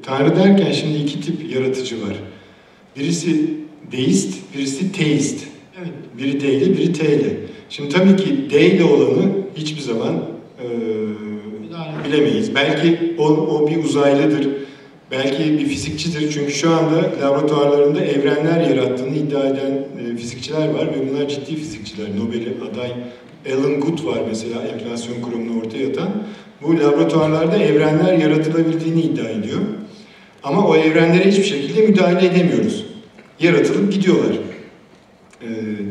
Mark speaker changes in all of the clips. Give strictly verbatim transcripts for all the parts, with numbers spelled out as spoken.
Speaker 1: Tanrı derken şimdi iki tip yaratıcı var. Birisi deist, birisi teist.
Speaker 2: Evet.
Speaker 1: Biri D ile, biri T ile. Şimdi tabii ki D ile olanı hiçbir zaman e, bilemeyiz. Belki o, o bir uzaylıdır, belki bir fizikçidir. Çünkü şu anda laboratuvarlarında evrenler yarattığını iddia eden e, fizikçiler var ve bunlar ciddi fizikçiler. Nobel'e aday Alan Guth var mesela, enflasyon kuramını ortaya atan. Bu laboratuvarlarda evrenler yaratılabildiğini iddia ediyor. Ama o evrenlere hiçbir şekilde müdahale edemiyoruz. Yaratılıp gidiyorlar. Ee,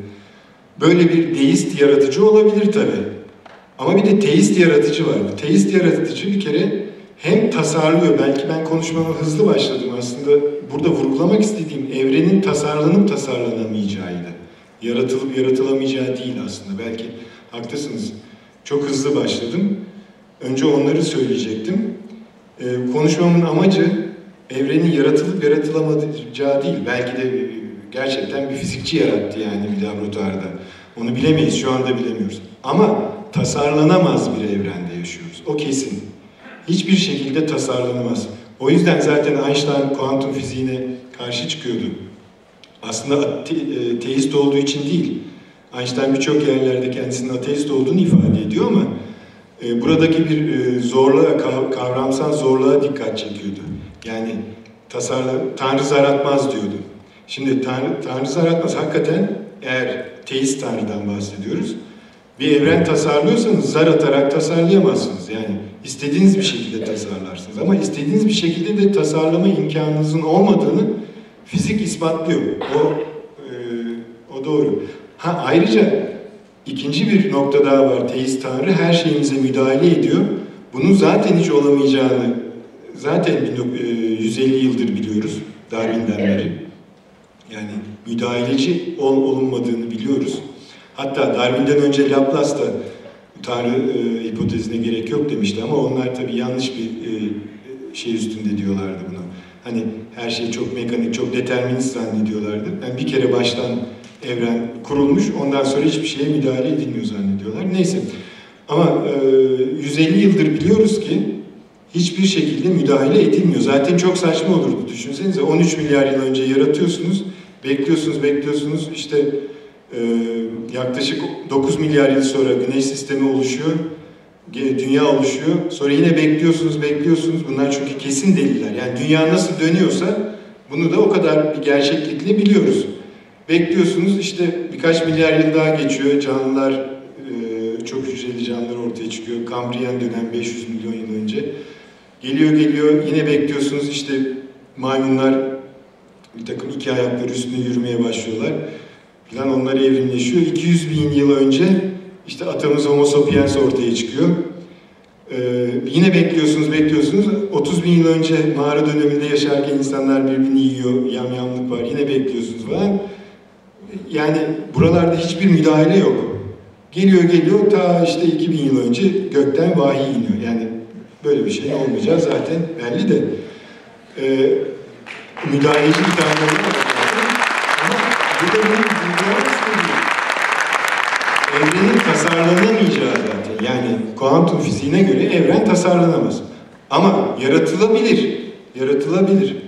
Speaker 1: böyle bir deist yaratıcı olabilir tabii. Ama bir de teist yaratıcı var. Teist yaratıcı bir kere hem tasarlıyor, belki ben konuşmama hızlı başladım aslında. Burada vurgulamak istediğim evrenin tasarlanıp tasarlanamayacağıydı. Yaratılıp yaratılamayacağı değil aslında. Belki haklısınız. Çok hızlı başladım. Önce onları söyleyecektim. Ee, konuşmamın amacı evrenin yaratılıp yaratılamayacağı değil. Belki de gerçekten bir fizikçi yarattı yani bir laboratuvarda. Onu bilemeyiz, şu anda bilemiyoruz. Ama tasarlanamaz bir evrende yaşıyoruz. O kesin. Hiçbir şekilde tasarlanamaz. O yüzden zaten Einstein kuantum fiziğine karşı çıkıyordu. Aslında te teist olduğu için değil. Einstein birçok yerlerde kendisinin ateist olduğunu ifade ediyor ama e, buradaki bir e, zorluğa, kavramsal zorluğa dikkat çekiyordu. Yani tasarla, Tanrı zar atmaz diyordu. Şimdi Tanrı, Tanrı zar atmaz. Hakikaten eğer teist Tanrı'dan bahsediyoruz, bir evren tasarlıyorsanız zar atarak tasarlayamazsınız. Yani istediğiniz bir şekilde tasarlarsınız. Ama istediğiniz bir şekilde de tasarlama imkanınızın olmadığını fizik ispatlıyor. O, e, o doğru. Ha, ayrıca ikinci bir nokta daha var. Teist Tanrı her şeyimize müdahale ediyor. Bunun zaten hiç olamayacağını zaten yüz elli yıldır biliyoruz. Darwin'den beri. Yani müdahaleci ol, olunmadığını biliyoruz. Hatta Darwin'den önce Laplace da Tanrı e, hipotezine gerek yok demişti ama onlar tabii yanlış bir e, şey üstünde diyorlardı bunu. Hani her şey çok mekanik, çok determinist zannediyorlardı. Yani bir kere baştan evren kurulmuş, ondan sonra hiçbir şeye müdahale edilmiyor zannediyorlar. Neyse. Ama e, yüz elli yıldır biliyoruz ki hiçbir şekilde müdahale edilmiyor. Zaten çok saçma olurdu. Düşünsenize on üç milyar yıl önce yaratıyorsunuz, bekliyorsunuz, bekliyorsunuz. İşte e, yaklaşık dokuz milyar yıl sonra Güneş sistemi oluşuyor, dünya oluşuyor. Sonra yine bekliyorsunuz, bekliyorsunuz. Bunlar çünkü kesin deliller. Yani dünya nasıl dönüyorsa bunu da o kadar bir gerçeklikle biliyoruz. Bekliyorsunuz, işte birkaç milyar yıl daha geçiyor. Canlılar, e, çok hücreli canlılar ortaya çıkıyor. Kambriyen dönem beş yüz milyon yıl önce. Geliyor geliyor, yine bekliyorsunuz, işte maymunlar bir takım iki ayakları üstünde yürümeye başlıyorlar. Falan onlar evrimleşiyor. iki yüz bin yıl önce işte atamız Homo sapiens ortaya çıkıyor. Ee, yine bekliyorsunuz, bekliyorsunuz. otuz bin yıl önce mağara döneminde yaşarken insanlar birbirini yiyor, yamyamlık var. Yine bekliyorsunuz falan. Yani buralarda hiçbir müdahale yok. Geliyor geliyor ta işte iki bin yıl önce gökten vahiy iniyor. Yani böyle bir şey olmayacağı zaten belli de. Ee, müdahaleci bir tane var. Ama bu da benim vurgulamak istediğim. Evrenin tasarlanamayacağı zaten. Yani kuantum fiziğine göre evren tasarlanamaz. Ama yaratılabilir. Yaratılabilir.